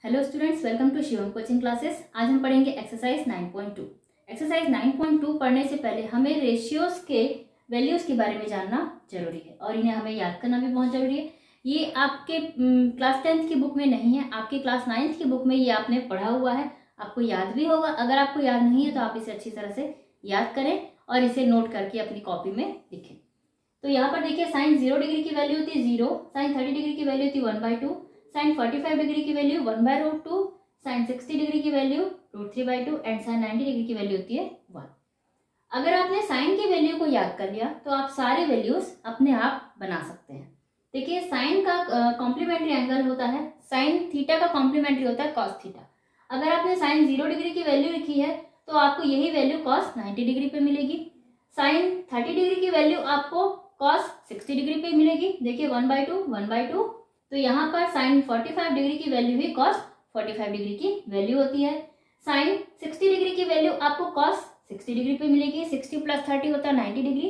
Hello students, welcome to Shivam coaching classes. आज हम पढ़ेंगे एक्सरसाइज 9.2। एक्सरसाइज 9.2 पढ़ने से पहले हमें रेशियोज के वैल्यूज़ के बारे में जानना जरूरी है और इन्हें हमें याद करना भी बहुत ज़रूरी है। ये आपके क्लास 10th की बुक में नहीं है, आपके क्लास 9th की बुक में ये आपने पढ़ा हुआ है, आपको याद भी होगा। अगर आपको याद नहीं है तो आप इसे अच्छी तरह से याद करें और इसे नोट करके अपनी कॉपी में लिखें। तो यहाँ पर देखिए, साइन 0 डिग्री की वैल्यू होती है 0, साइन 30 डिग्री की वैल्यू होती है 1/2, साइन 45 डिग्री की वैल्यू 1/√2, साइन 60 डिग्री की वैल्यू √3/2 एंड साइन 90 डिग्री की वैल्यू होती है 1। अगर आपने साइन की वैल्यू को याद कर लिया तो आप सारे वैल्यूज अपने आप बना सकते हैं। देखिए, साइन का कॉम्प्लीमेंट्री एंगल होता है, साइन थीटा का कॉम्प्लीमेंट्री होता है कॉस थीटा। अगर आपने साइन 0 डिग्री की वैल्यू लिखी है तो आपको यही वैल्यू कॉस 90 डिग्री पे मिलेगी। साइन 30 डिग्री की वैल्यू आपको कॉस 60 डिग्री पे मिलेगी। देखिए 1/2 तो यहाँ पर साइन 45 डिग्री की वैल्यू ही कॉस 45 डिग्री की वैल्यू होती है। साइन 60 डिग्री की वैल्यू आपको कॉस 60 डिग्री पे मिलेगी। 60 + 30 होता है 90 डिग्री,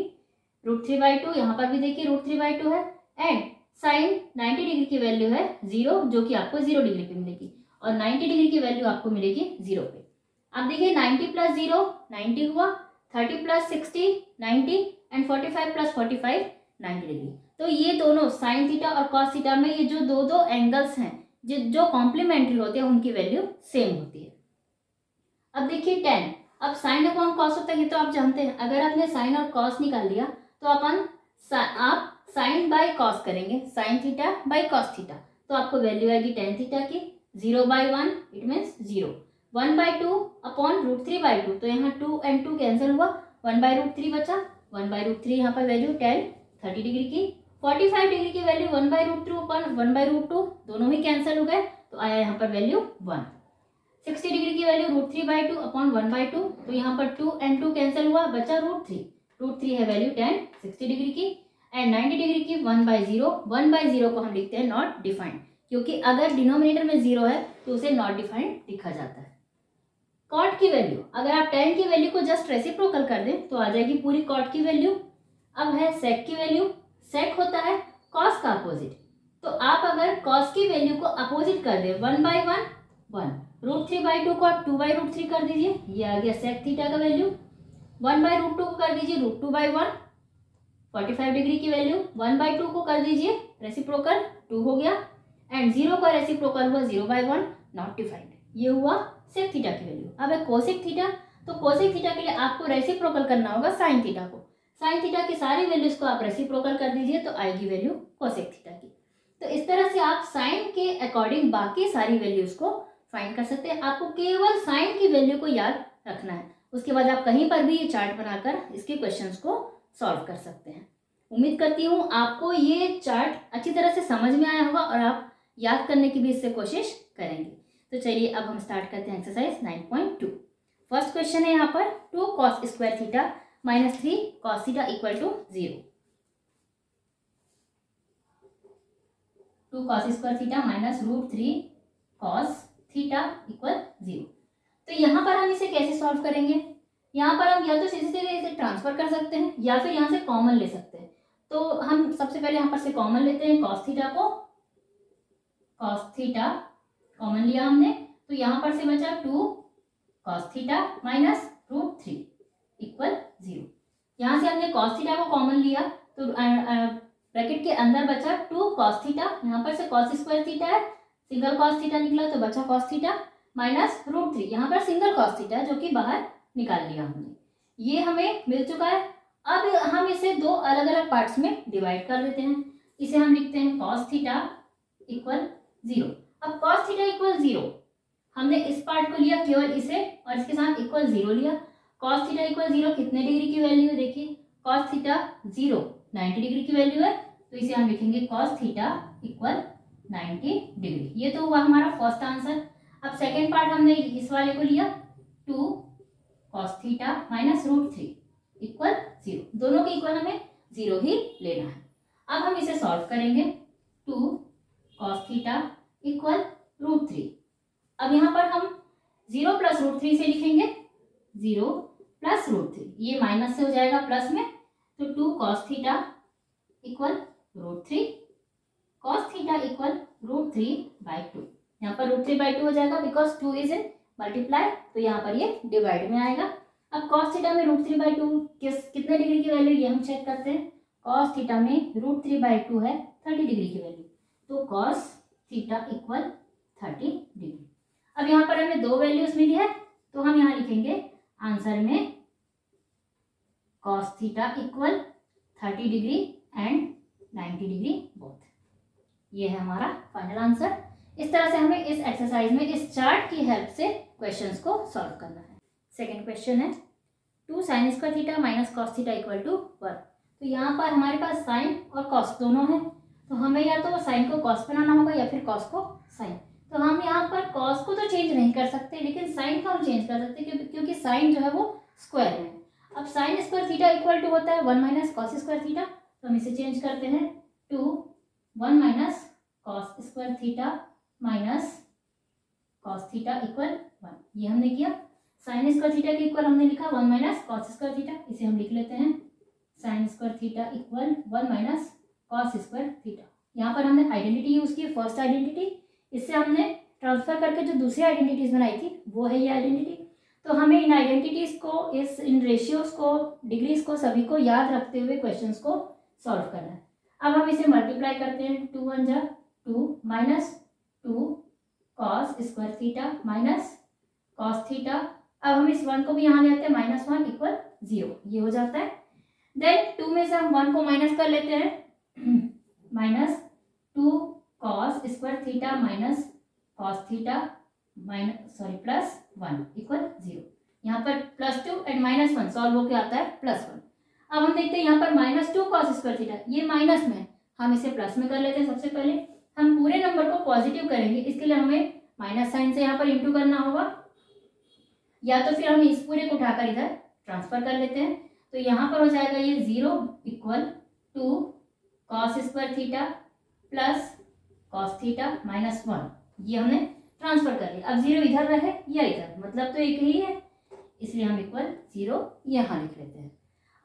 √3/2 यहाँ पर भी देखिए √3/2 है। एंड साइन 90 डिग्री की वैल्यू है 0, जो कि आपको 0 डिग्री पे मिलेगी और 90 डिग्री की वैल्यू आपको मिलेगी 0 पे। अब देखिए 90 + 0 90 हुआ, 30 + 60 90 एंड 45 + 45 90 डिग्री। तो ये दोनों साइन थीटा और कॉस थीटा में ये जो दो एंगल्स हैं जो कॉम्प्लीमेंट्री होते हैं उनकी वैल्यू सेम होती है। अब देखिए tan, अब साइन अपॉन कॉस होता है ये तो आप जानते हैं। अगर आपने साइन और कॉस निकाल लिया तो आप साइन बाय कॉस करेंगे, sine theta by cos theta, तो आपको वैल्यू आएगी tan थीटा की 0/1, इट मीन्स 0। 1/2 अपॉन √3/2, तो यहाँ 2 and 2 कैंसिल हुआ, 1/√3 बचा, 1/√3 यहाँ पर वैल्यू tan 30 डिग्री की। 45 डिग्री की वैल्यू 1/√2 अपॉन 1/√2, दोनों ही कैंसिल हो गए तो आया यहाँ पर वैल्यू 1। 60 डिग्री की वैल्यू √3/2 अपॉन 1/2, तो यहाँ पर 2 and 2 कैंसिल हुआ, बचा √3 है वैल्यू tan 60 डिग्री की। एंड 90 डिग्री की 1/0, 1/0 को हम लिखते हैं नॉट डिफाइंड, क्योंकि अगर डिनोमिनेटर में 0 है तो उसे नॉट डिफाइंड लिखा जाता है। कॉट की वैल्यू, अगर आप tan की वैल्यू को जस्ट रेसिप्रोकल कर दें तो आ जाएगी पूरी कॉट की वैल्यू। अब है सेक की वैल्यू, सेक होता है कॉस का अपोजिट, तो आप अगर कॉस की वैल्यू को अपोजिट कर दें 1/1 1, √3/2 को आप 2/√3 कर दीजिए, ये आ गया सेक थीटा का वैल्यू। 1/√2 को कर दीजिए √2/1, 45 डिग्री की वैल्यू। 1/2 को कर दीजिए रेसिप्रोकल, 2 हो गया, एंड 0 का रेसिप्रोकल हुआ 0/1, नॉट डिफाइंड। ये हुआ सेक थीटा की वैल्यू। अब है कोसेक थीटा, तो कोसेक थीटा के लिए आपको रेसिप्रोकल करना होगा साइन थीटा को। साइन थीटा की सारी वैल्यूज को आप रेसिप्रोकल कर दीजिए तो आएगी वैल्यू कोसेक थीटा की। तो इस तरह से आप साइन के अकॉर्डिंग बाकी सारी वैल्यूज को फाइंड कर सकते हैं। आपको केवल साइन की वैल्यू को याद रखना है, उसके बाद आप कहीं पर भी ये चार्ट बनाकर इसके क्वेश्चंस को सॉल्व कर सकते हैं। उम्मीद करती हूँ आपको ये चार्ट अच्छी तरह से समझ में आया होगा और आप याद करने की भी इससे कोशिश करेंगे। तो चलिए अब हम स्टार्ट करते हैं एक्सरसाइज 9.2। फर्स्ट क्वेश्चन है यहाँ पर 2 cos square theta minus 3 cos theta equal to 0। 2 cos square theta minus √3 cos theta equal 0। तो यहाँ पर हम इसे कैसे सॉल्व करेंगे? यहाँ पर हम या तो सीधे सीधे इसे ट्रांसफर कर सकते हैं या फिर यहाँ से कॉमन ले सकते हैं। तो हम सबसे पहले यहाँ पर से कॉमन लेते हैं cos थीटा को, cos थीटा कॉमन लिया हमने, तो यहाँ पर से बचा 2 cos थीटा माइनस √3 इक्वल 0। यहाँ से हमने cos थीटा को कॉमन लिया तो ब्रैकेट के अंदर बचा 2 cos थीटा, यहाँ पर से cos स्क्वायर थीटा है, सिंगल cos थीटा निकला तो बचा cos थीटा माइनस √3, यहाँ पर सिंगल cos थीटा है जो कि बाहर निकाल लिया हमने, ये हमें मिल चुका है। अब हम इसे दो अलग अलग पार्ट्स में डिवाइड कर देते हैं। इसे हम लिखते हैं cos थीटा इक्वल 0। अब cos थीटा इक्वल 0 हमने इस पार्ट को लिया केवल इसे और इसके साथ इक्वल 0 लिया। cos थीटा इक्वल 0 कितने डिग्री की वैल्यू है? देखिए cos थीटा 0 90 डिग्री की वैल्यू है, तो इसे हम लिखेंगे cos थीटा इक्वल 90 डिग्री। ये तो हुआ हमारा फर्स्ट आंसर। अब सेकेंड पार्ट हमने इस वाले को लिया 2 cos थीटा माइनस √3 इक्वल 0, दोनों के इक्वल हमें 0 ही लेना है। अब हम इसे सॉल्व करेंगे 2 cos थीटा इक्वल √3। अब यहाँ पर हम 0 + √3 से लिखेंगे, 0 + √3, ये माइनस से हो जाएगा प्लस में, तो 2 cos theta equal √3, cos theta equal √3/2। यहाँ पर √3/2 हो जाएगा बिकॉज 2 इज इन मल्टीप्लाई, तो यहाँ पर ये डिवाइड में आएगा। अब cos थीटा में √3/2 कितने डिग्री की वैल्यू, ये हम चेक करते हैं। cos थीटा में √3/2 है 30 डिग्री की वैल्यू, तो cos थीटा इक्वल 30 डिग्री। अब यहाँ पर हमें दो वैल्यूज मिली है, तो हम यहाँ लिखेंगे आंसर में cos theta equal 30 degree and 90 degree both. ये है हमारा फाइनल आंसर। इस तरह से हमें इस एक्सरसाइज में इस चार्ट की हेल्प से क्वेश्चंस को सॉल्व करना है। सेकंड क्वेश्चन है 2 sin² theta minus cos theta equal to 1। तो यहाँ पर हमारे पास साइन और कॉस दोनों है, तो हमें या तो साइन को कॉस बनाना होगा या फिर कॉस को साइन। तो हम यहाँ पर कॉस को तो चेंज नहीं कर सकते, लेकिन साइन को हम चेंज कर सकते हैं क्योंकि साइन जो है वो स्क्वायर में है। अब sin² थीटा इक्वल टू होता है 1 माइनस cos² थीटा, तो हम इसे चेंज करते हैं to 1 minus cos² theta minus cos theta equal 1। ये हमने किया। sin² थीटा के इक्वल हमने लिखा 1 माइनस cos² थीटा, इसे हम लिख लेते हैं sin² theta equal 1 minus cos² theta. यहाँ पर हमने आइडेंटिटी यूज की, फर्स्ट आइडेंटिटी, इससे हमने ट्रांसफर करके जो दूसरी आइडेंटिटीज बनाई थी वो है ये आइडेंटिटी। तो हमें इन आइडेंटिटीज को, इन रेशियोज को, डिग्रीज को, सभी को याद रखते हुए क्वेश्चंस को सॉल्व करना है। अब हम इसे मल्टीप्लाई करते हैं, 2 1 जा 2 minus 2 cos² theta minus cos theta. अब हम इस 1 को भी यहाँ ले आते हैं, -1 इक्वल 0, ये हो जाता है। देन 2 में से हम 1 को माइनस कर लेते हैं, -2 cos² theta minus cos theta plus 1 equal 0। यहाँ पर +2 एंड -1 सॉल्व होकर आता है +1। अब हम देखते हैं यहाँ पर -2 cos² थीटा, ये माइनस में, हम इसे प्लस में कर लेते हैं। सबसे पहले हम पूरे नंबर को पॉजिटिव करेंगे, इसके लिए हमें माइनस साइन से यहाँ पर इंटू करना होगा, या तो फिर हम इस पूरे को उठाकर इधर ट्रांसफर कर लेते हैं। तो यहाँ पर हो जाएगा ये 0 equal 2 cos² theta plus cos theta -1, ये हमने ट्रांसफर कर लिया। अब 0 इधर रहे या इधर, मतलब तो एक ही है, इसलिए हम इक्वल 0 यहाँ लिख लेते हैं।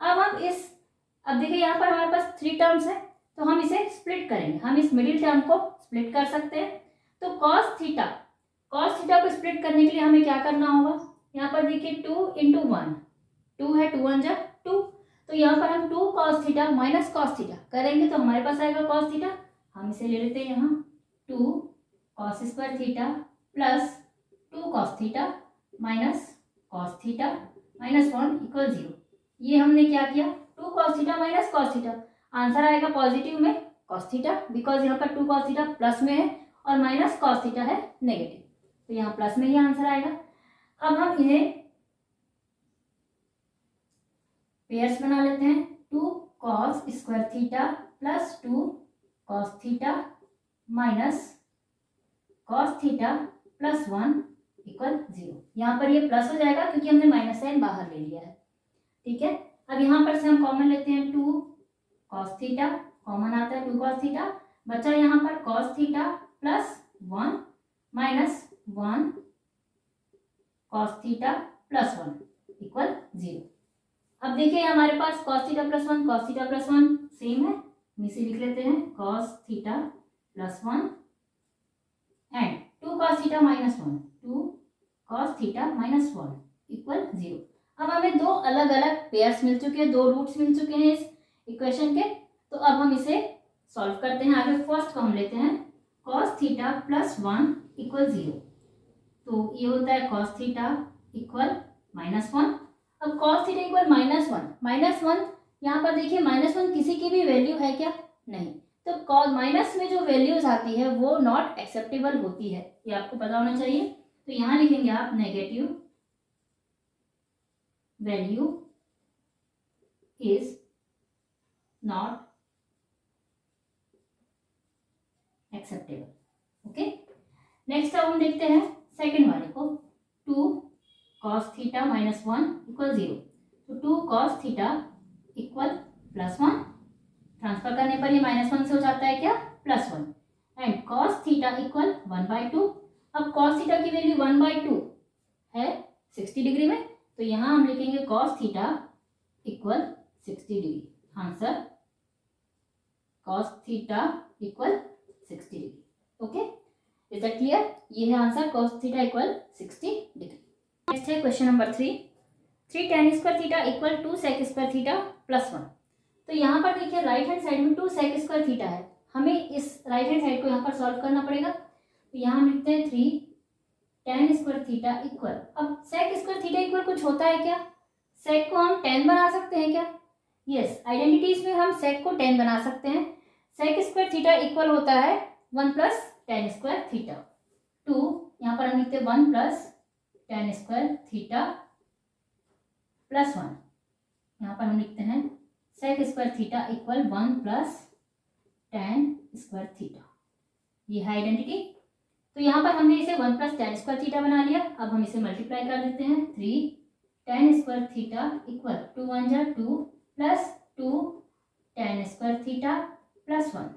अब देखिए यहाँ पर हमारे पास 3 टर्म्स है, तो हम इसे स्प्लिट करेंगे। हम इस मिडिल टर्म को स्प्लिट कर सकते हैं। तो cos थीटा को स्प्लिट करने के लिए हमें क्या करना होगा, यहाँ पर देखिए 2 × 1, 2 है, 2 1 जा 2, तो यहाँ पर हम 2 cos theta minus cos theta करेंगे, तो हमारे पास आएगा cos थीटा। हम इसे ले लेते हैं यहाँ 2 cos² theta plus 2 cos theta minus cos theta -1 equal 0। ये हमने क्या किया, 2 cos theta minus cos theta, answer आएगा पॉजिटिव में cos थीटा, बिकॉज यहाँ पर 2 cos थीटा प्लस में है और माइनस cos थीटा है नेगेटिव, तो यहाँ प्लस में ही आंसर आएगा। अब हम इन्हें पेयर्स बना लेते हैं, 2 cos² theta plus 2 cos theta minus cos theta plus 1 equal 0। यहाँ पर ये प्लस हो जाएगा क्योंकि हमने माइनस साइन बाहर ले लिया है, ठीक है। अब यहाँ पर से हम कॉमन लेते हैं, 2 cos थीटा कॉमन आता है, 2 cos थीटा बचा यहाँ पर cos theta plus 1 minus 1 cos theta plus 1 equal 0। अब देखिए हमारे पास cos theta plus 1 cos theta plus 1 same है, हम इसे लिख लेते हैं cos theta plus 1 and 2 cos theta minus 1, 2 cos theta minus 1 equal 0। अब हमें दो अलग अलग पेयर्स मिल चुके हैं, दो रूट्स मिल चुके हैं इस इक्वेशन के, तो अब हम इसे सॉल्व करते हैं। आगे फर्स्ट को हम लेते हैं cos थीटा प्लस 1 इक्वल 0, तो ये होता है cos थीटा इक्वल -1। अब cos थीटा इक्वल -1, यहाँ पर देखिए -1 किसी की भी वैल्यू है क्या, नहीं, तो माइनस में जो वैल्यूज आती है वो नॉट एक्सेप्टेबल होती है, ये आपको पता होना चाहिए। तो यहाँ लिखेंगे आप negative value is not acceptable. Okay, next अब हम देखते हैं सेकेंड वाले को, 2 cos थीटा माइनस 1 इक्वल 0, तो 2 cos थीटा इक्वल +1, ट्रांसफर करने पर ये -1 से हो जाता है क्या, +1, एंड cos थीटा इक्वल 1/2। अब cos थीटा की वैल्यू 1/2 है 60 डिग्री में, तो यहाँ हम लिखेंगे cos theta equal 60 degree, answer cos theta equal 60 degree. Okay, is that clear? ये है answer cos theta equal 60 degree. Next है question number 3, 3 tan square theta equal 2 sec square theta plus 1। तो यहाँ पर देखिए राइट हैंड साइड में 2 sec square theta है, हमें इस राइट हैंड साइड को यहाँ पर सॉल्व करना पड़ेगा। तो यहाँ हम लिखते हैं 3 tan स्क्वायर थीटा इक्वल, अब sec स्क्वायर थीटा इक्वल कुछ होता है क्या? sec को हम tan बना सकते हैं क्या? यस, आइडेंटिटीज में हम sec को tan बना सकते हैं। sec स्क्वायर थीटा इक्वल होता है 1 प्लस tan स्क्वायर थीटा। 2 यहाँ पर हम लिखते हैं 1 plus tan square theta plus 1। यहाँ पर हम लिखते हैं sec square theta equal 1 plus tan square theta. ये है आइडेंटिटी। तो यहाँ पर हमने इसे 1 प्लस tan स्क्वायर थीटा बना लिया। अब हम इसे मल्टीप्लाई कर देते हैं। 3 tan स्क्वायर थीटा इक्वल 2 1 जा 2 plus 2 tan square theta plus 1।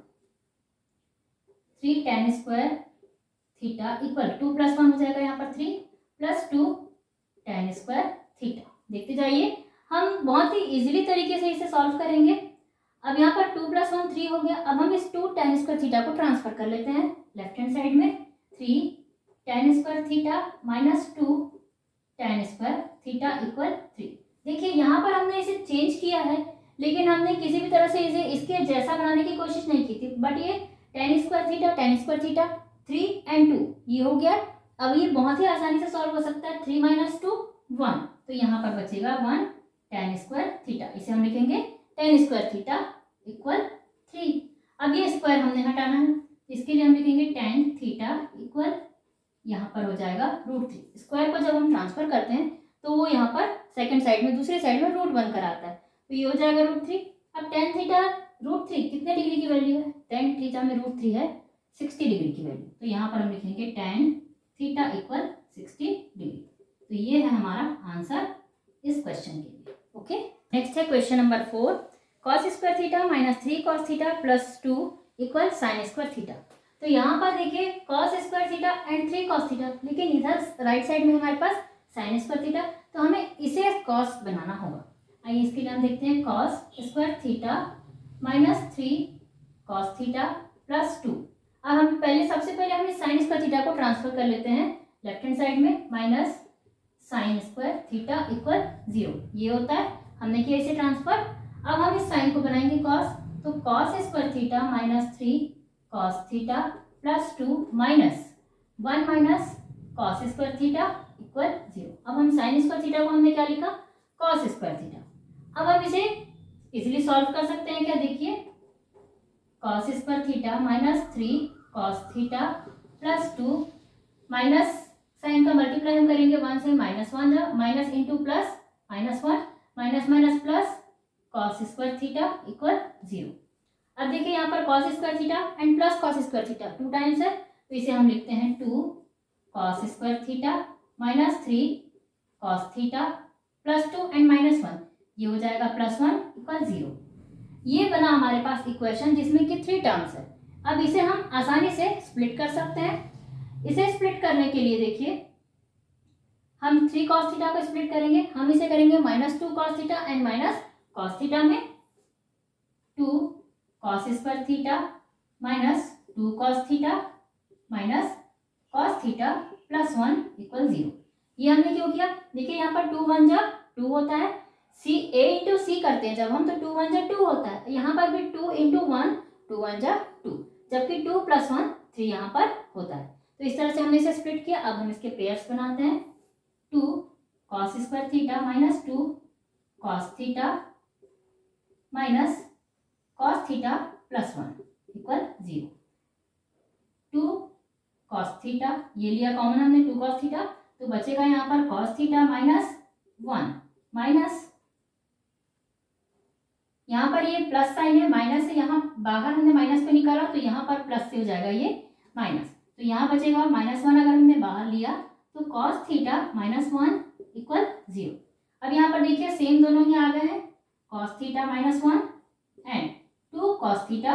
3 tan square theta equal 2 plus 1 हो जाएगा यहाँ पर 3 प्लस 2 tan स्क्वायर थीटा। देखते जाइए, हम बहुत ही इजीली तरीके से इसे सॉल्व करेंगे। अब यहाँ पर 2 प्लस 1 3 हो गया। अब हम इस 2 tan स्क्वायर थीटा को ट्रांसफर कर लेते हैं लेफ्ट हैंड साइड में। 3 tan square theta minus 2 tan square theta equal 3। देखिए यहाँ पर हमने इसे चेंज किया है, लेकिन हमने किसी भी तरह से इसे इसके जैसा बनाने की कोशिश नहीं की थी। बट ये tan स्क्वायर थीटा 3 and 2 ये हो गया। अब ये बहुत ही आसानी से सॉल्व हो सकता है। 3 माइनस 2 1, तो यहाँ पर बचेगा 1 tan स्क्वायर थीटा। इसे हम लिखेंगे tan स्क्वायर थीटा इक्वल 3। अब ये स्क्वायर हमने हटाना है, इसके लिए हम लिखेंगे tan थीटा इक्वल यहाँ पर हो जाएगा √3। स्क्वायर को जब हम ट्रांसफर करते हैं तो वो यहाँ पर सेकंड साइड में दूसरे साइड में रूट बनकर आता है, तो ये हो जाएगा √3। अब tan थीटा √3 कितने डिग्री की वैल्यू है? tan थीटा में √3 है 60 डिग्री की वैल्यू, तो यहाँ पर हम लिखेंगे tan थीटा इक्वल 60 डिग्री। तो ये है हमारा आंसर इस क्वेश्चन के लिए। ओके, नेक्स्ट है question number 4, cos square theta minus 3 cos theta plus 2 equal sine square theta. तो यहाँ पर देखिए cos square theta and 3 cos theta, लेकिन इधर राइट साइड में हमारे पास साइन स्क्वायर थीटा, तो हमें इसे cos बनाना होगा। आइए इसके लिए हम देखते हैं cos square theta minus 3 cos theta plus 2। अब हम सबसे पहले हम इस साइन स्क्वायर थीटा को ट्रांसफर कर लेते हैं लेफ्ट हैंड साइड में। Minus sine square theta equal 0 ये होता है, हमने किया इसे ट्रांसफर। अब हम इस साइन को बनाएंगे cos, तो cos square theta minus 3 cos theta plus 2 minus 1 minus cos square theta equal 0। अब हम साइन स्क्वायर थीटा को हमने क्या लिखा? cos square theta. अब हम इसे इजीली सॉल्व कर सकते हैं क्या? देखिए cos square theta minus 3 cos theta plus 2 minus sine का मल्टीप्लाई हम करेंगे 1 से, minus 1 minus into plus minus 1 minus minus plus cos square theta equal 0। अब देखिए यहाँ पर cos square theta and plus cos square theta 2 times है, तो इसे हम लिखते हैं 2 cos square theta minus 3 cos theta plus 2 and minus 1, ये हो जाएगा प्लस 1 इक्वल 0। ये बना हमारे पास इक्वेशन जिसमें कि 3 टर्म्स है। अब इसे हम आसानी से स्प्लिट कर सकते हैं। इसे स्प्लिट करने के लिए देखिए हम 3 cos थीटा को स्प्लिट करेंगे। हम इसे करेंगे minus 2 cos theta and minus cos theta में 2 cos square theta minus 2 cos theta minus cos theta plus 1 equal 0। ये हमने क्यों किया? देखिए यहाँ पर 2 1 जा 2 होता है, सी a इंटू सी करते हैं जब हम, तो 2 1 जा 2 होता है। यहाँ पर भी 2 इंटू 1 2 1 जा 2, जबकि 2 प्लस 1 3 यहाँ पर होता है। तो इस तरह से हमने इसे स्प्लिट किया। अब हम इसके पेयर्स बनाते हैं। 2 cos square theta minus 2 cos theta minus cos theta plus 1 equal 0। 2 cos थीटा ये लिया कॉमन हमने 2 cos थीटा, तो बचेगा यहाँ पर cos थीटा माइनस 1 माइनस, यहाँ पर ये प्लस साइन है, माइनस से यहाँ बाहर हमने माइनस को निकाला, तो यहाँ पर प्लस से हो जाएगा ये माइनस, तो यहाँ बचेगा माइनस 1। अगर हमने बाहर लिया तो cos थीटा माइनस 1 इक्वल 0। अब यहाँ पर देखिए सेम दोनों ही आ गए हैं, cos theta minus 1 and 2 cos theta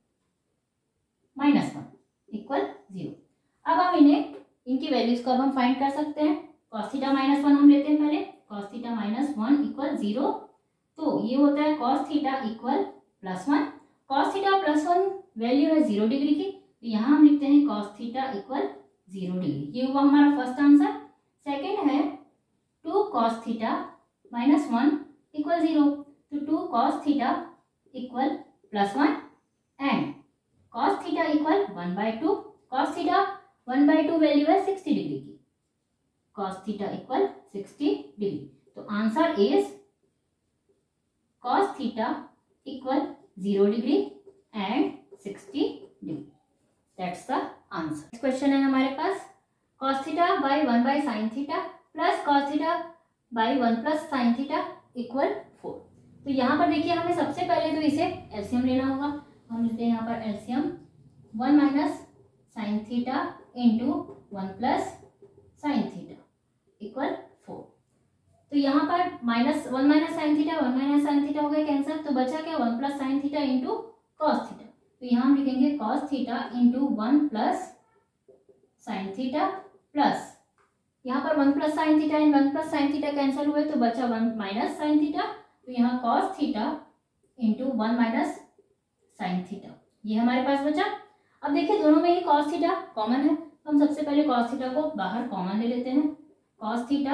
minus 1 equal 0। अब हम इनकी वैल्यूज को अब हम फाइंड कर सकते हैं। cos थीटा माइनस 1 हम लेते हैं पहले, cos थीटा माइनस 1 इक्वल 0, तो ये होता है cos theta equal plus 1। cos theta plus 1 value है 0 डिग्री की, तो यहाँ हम लिखते हैं cos थीटा इक्वल 0 डिग्री। ये हुआ हमारा फर्स्ट आंसर। सेकेंड है 2 cos थीटा माइनस 1 इक्वल 0। तो 2 cos theta equal +1 and cos theta equal 1/2। cos theta 1/2 value है 60 डिग्री की। cos theta equal 60 degree. तो answer is cos theta equal 0 degree and 60 degree. That's the answer. Next question है हमारे पास cos theta by 1 sin theta plus cos theta by 1 sin theta equal 4। तो यहाँ पर देखिए हमें सबसे पहले तो इसे एलसीएम लेना होगा। हम लेते हैं यहाँ पर LCM 1 sin theta into 1 sin theta equal 4। तो यहाँ पर -1 sin थीटा 1 sin थीटा हो गया कैंसिल। तो बचा क्या 1 sin theta into cos theta. तो यहाँ हम लिखेंगे cos theta into 1 sin theta plus यहाँ पर 1 sin theta and 1 sin theta cancel हुए तो बचा 1 sin थीटा। तो यहाँ cos theta into 1 sin theta ये हमारे पास बचा। अब देखिए दोनों में ही cos थीटा कॉमन है, तो हम सबसे पहले cos थीटा को बाहर कॉमन ले लेते हैं। cos theta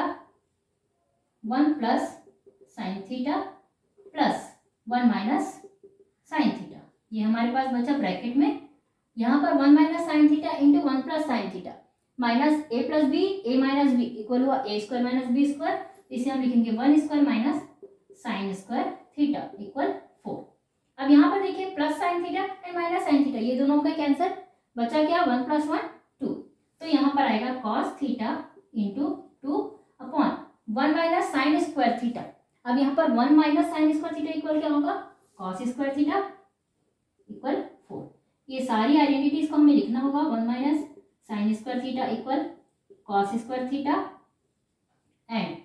1 sin theta plus 1 sin theta ये हमारे पास बचा ब्रैकेट में। यहाँ पर 1 sin theta into 1 sin theta minus a plus B a minus B equal हुआ a square minus B square. इसे हम लिखेंगे 1 square minus sine square theta equal 4। अब यहाँ पर देखिए plus sine theta and minus sine theta ये दोनों का कैंसर बचा क्या 1 + 1 2। तो यहाँ पर आएगा cos theta into 2 upon 1 sine square theta. अब यहाँ पर 1 साइन स्क्वायर थीटा इक्वल क्या होगा cos स्क्वायर थीटा इक्वल 4। ये सारी आइडेंटिटीज को हमें लिखना होगा 1 sine square theta equal cos square theta and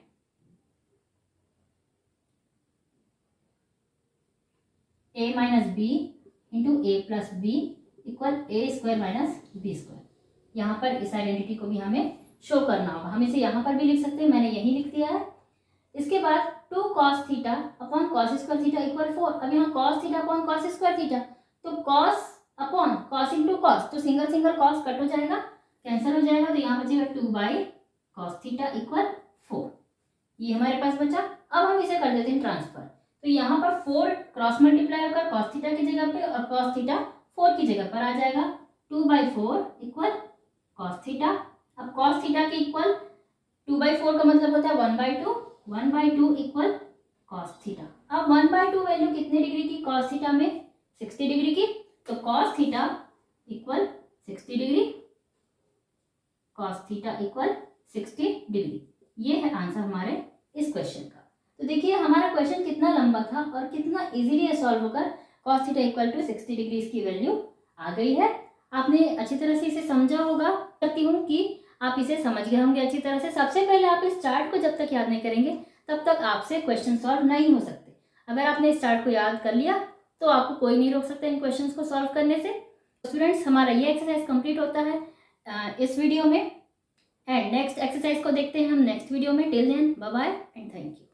a minus B into a plus B equal a square minus B square. यहाँ पर इस आइडेंटिटी को भी हमें शो करना होगा। हम इसे यहाँ पर भी लिख सकते हैं, मैंने यही लिख दिया है। इसके बाद 2 cos theta upon cos square theta equal 4। अब यहाँ cos theta upon cos square theta तो cos अपॉन cos इंटू cos तो सिंगल सिंगल cos कट हो जाएगा कैंसिल हो जाएगा। तो यहाँ बचेगा 2/cos थीटा इक्वल 4 ये हमारे पास बचा। अब हम इसे कर देते हैं ट्रांसफर। तो यहाँ पर 4 क्रॉस मल्टीप्लाई होकर cos थीटा की जगह पे और cos थीटा 4 की जगह पर आ जाएगा 2/4 इक्वल cos थीटा। अब cos थीटा के इक्वल 2/4 का मतलब होता है 1/2 1/2 इक्वल cos थीटा। अब 1/2 वैल्यू कितने डिग्री की cos थीटा में 60 डिग्री की। तो cos theta equal 60 degree cos theta equal 60 degree. ये है आंसर हमारे इस क्वेश्चन का। तो देखिए हमारा क्वेश्चन कितना लंबा था और कितना इजीली ये सॉल्व होकर cos theta equal to 60 degree की वैल्यू आ गई है। आपने अच्छी तरह से इसे समझा होगा, करती हूँ कि आप इसे समझ गए होंगे अच्छी तरह से। सबसे पहले आप इस चार्ट को जब तक याद नहीं करेंगे तब तक आपसे क्वेश्चन सॉल्व नहीं हो सकते। अगर आपने इस चार्ट को याद कर लिया तो आपको कोई नहीं रोक सकता इन क्वेश्चंस को सॉल्व करने से। स्टूडेंट्स हमारा ये एक्सरसाइज कंप्लीट होता है इस वीडियो में एंड नेक्स्ट एक्सरसाइज को देखते हैं हम नेक्स्ट वीडियो में। Till then bye bye and thank you.